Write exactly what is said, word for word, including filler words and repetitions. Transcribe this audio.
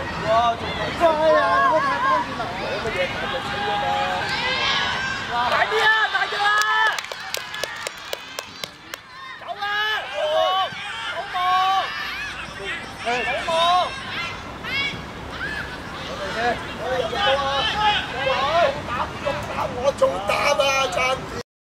哇，仲快啊！如果太方便啦，攞乜嘢大隻車啊嘛？大啲啊，大隻啊！走啦，好望，好望，好望。我哋嘅，我哋入到啊！我打，我打，我做打。